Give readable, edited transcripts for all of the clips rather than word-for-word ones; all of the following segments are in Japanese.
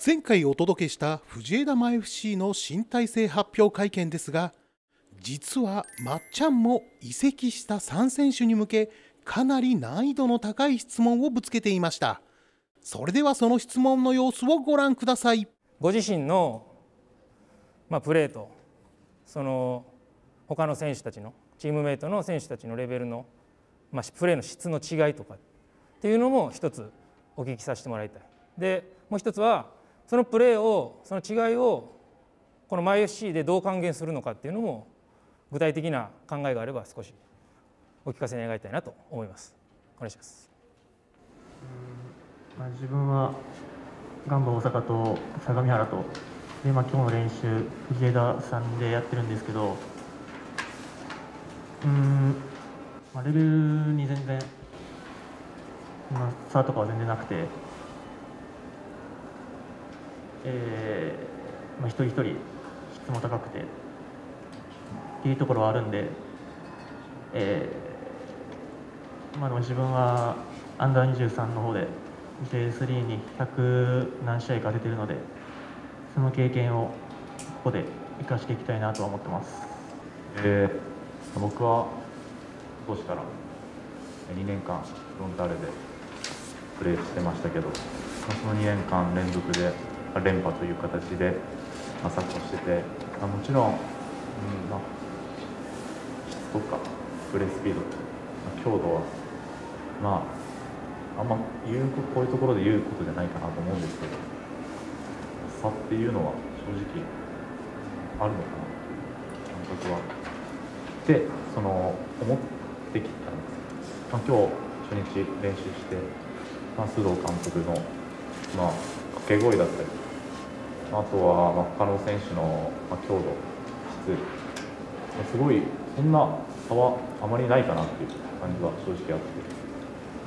前回お届けした藤枝真 FC の新体制発表会見ですが、実はまっちゃんも移籍した3選手に向けかなり難易度の高い質問をぶつけていました。それではその質問の様子をご覧ください。 ご自身の、プレーとその他の選手たちのチームメイトの選手たちのレベルの、プレーの質の違いとかっていうのも一つお聞きさせてもらいたい。でもう一つはそのプレーをその違いをこの MyFC でどう還元するのかっていうのも具体的な考えがあれば少しお聞かせ願いたいなと思います。お願いします。 自分はガンバ大阪と相模原とで、今日の練習藤枝さんでやってるんですけど、レベルに全然、差とかは全然なくて、一人一人質も高くてっていうところはあるんで、でも自分はアンダー23の方で J3 に100何試合か出てるので、その経験をここで生かしていきたいなとは思ってます。 僕は今年から2年間フロンターレでプレーしてましたけど、その2年間連続で連覇という形でサッカーしてて、もちろん、質とかプレースピード、強度はあんまこういうところで言うことじゃないかなと思うんですけど、差っていうのは正直あるのかなという感覚はで思ってきたんです。今日初日練習して、須藤監督の掛け声だったり、あとは他の選手の強度、質、すごいそんな差はあまりないかなっていう感じは正直あって、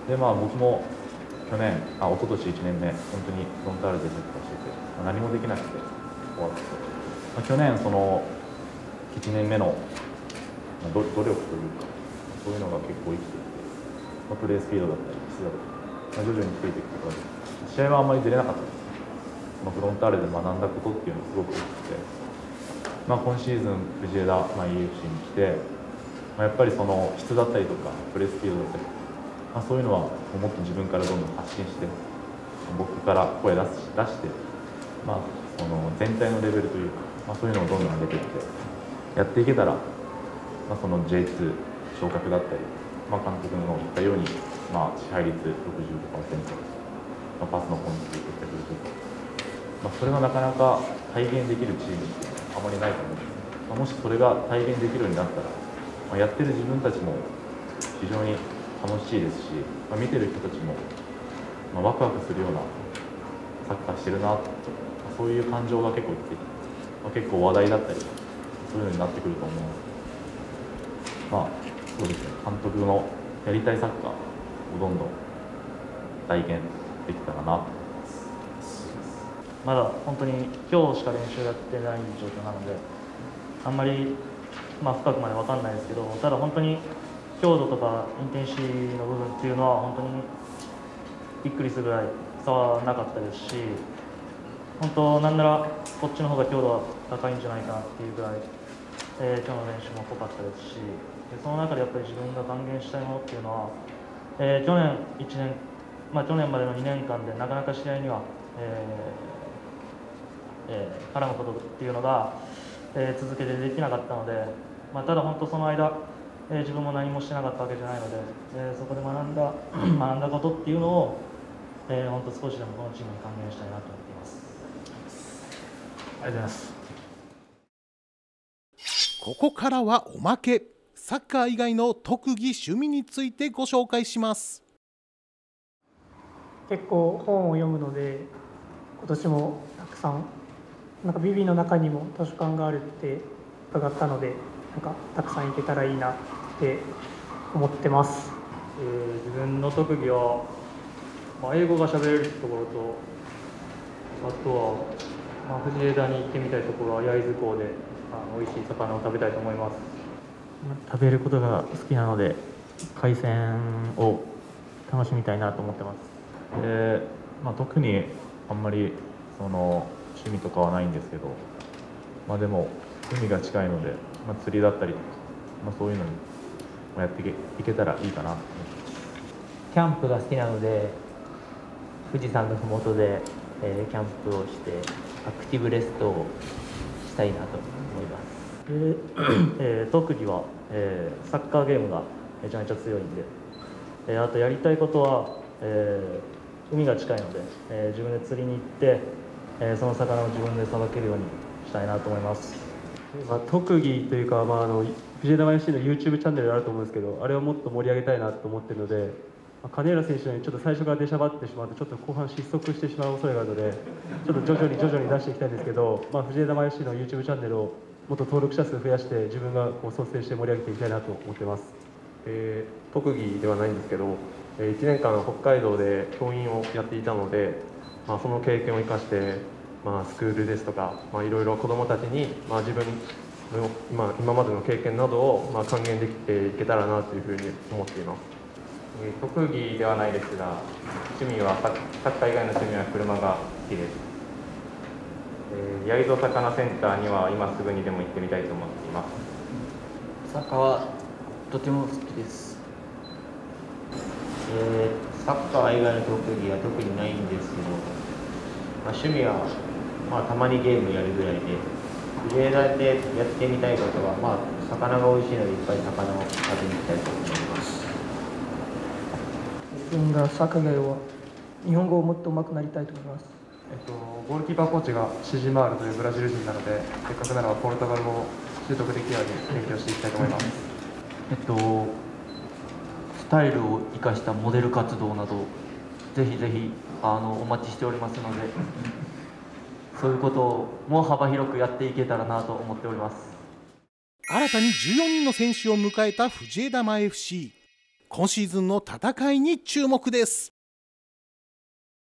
で僕も去年一昨年1年目本当にフロンターレでサッカーしてて、何もできなくて終わって、去年その1年目の努力というかそういうのが結構生きていて、プレースピードだったり質だったり徐々についていくことで試合はあんまり出れなかったです。フロンターレで学んだことっていうのがすごく大きくて、今シーズン藤枝、EFC に来て、やっぱりその質だったりとかプレースピードだったり、そういうのはもっと自分からどんどん発信して、僕から声出して、その全体のレベルというか、そういうのをどんどん上げていってやっていけたら、その J2 昇格だったり、監督の言ったように、支配率 65%、パスのコントロールってくると、それがなかなか体現できるチームってあまりないと思うんです。もしそれが体現できるようになったら、やってる自分たちも非常に楽しいですし、見てる人たちも、ワクワクするようなサッカーしてるなと、そういう感情が結構いって、結構話題だったりそういうのになってくると思うので、そうですね、監督のやりたいサッカーをどんどん体現できたらなと思います。 まだ本当に今日しか練習やってない状況なので、あんまり深くまで分かんないですけど、ただ本当に強度とかインテンシティの部分っていうのは本当にびっくりするぐらい差はなかったですし、本当なんならこっちの方が強度は高いんじゃないかなっていうぐらい、今日の練習も濃かったですし、その中でやっぱり自分が還元したいものっていうのは、去年1年、去年までの2年間でなかなか試合には、絡むことっていうのが、続けてできなかったので、ただ本当その間、自分も何もしてなかったわけじゃないので、そこで学んだことっていうのを、本当少しでもこのチームに還元したいなと思っています。ありがとうございます。 ここからはおまけ。サッカー以外の特技趣味についてご紹介します。 結構本を読むので、今年もたくさんビビの中にも図書館があるって伺ったので、たくさん行けたらいいなって思ってます。 自分の特技は、英語が喋れるところと、あとは、藤枝に行ってみたいところは焼津港で美味しい魚を食べたいと思います。食べることが好きなので、海鮮を楽しみたいなと思ってます。 特にあんまりその趣味とかはないんですけど、でも海が近いので、釣りだったりとか、そういうのにやっていけたらいいかなと思ってます。 キャンプが好きなので、富士山のふもとで、キャンプをしてアクティブレストをしたいなと思います。 特技は、サッカーゲームがめちゃめちゃ強いんで、あとやりたいことは、海が近いので、自分で釣りに行って、その魚を自分でさばけるようにしたいなと思います。 特技というか、藤枝FCの YouTube チャンネルあると思うんですけど、あれをもっと盛り上げたいなと思っているので、金浦選手のようにちょっと最初から出しゃばってしまうとちょっと後半失速してしまう恐れがあるので、ちょっと徐々に出していきたいんですけど、藤枝 FC の YouTube チャンネルをもっと登録者数増やして自分が率先して盛り上げていきたいなと思っています。 特技ではないんですけど、1年間北海道で教員をやっていたので、その経験を生かして、スクールですとか、いろいろ子どもたちに、自分の今までの経験などを還元できていけたらなというふうに思っています。 特技ではないですが、趣味はサッカー以外の趣味は車が好きです。焼津魚センターには今すぐにでも行ってみたいと思っています。 サッカーはとても好きです。サッカー以外の特技は特にないんですけど、趣味は、たまにゲームやるぐらいで、藤枝でやってみたいことは、魚が美味しいのでいっぱい魚を食べに行きたいと思います。 自分がサッカー以外は日本語をもっと上手くなりたいと思います。 ゴールキーパーコーチがシジマールというブラジル人なので、せっかくならポルトガル語を習得できるように勉強していきたいと思います。 スタイルを生かしたモデル活動などぜひぜひお待ちしておりますので、そういうことも幅広くやっていけたらなと思っております。 新たに14人の選手を迎えた藤枝前 FC。今シーズンの戦いに注目です。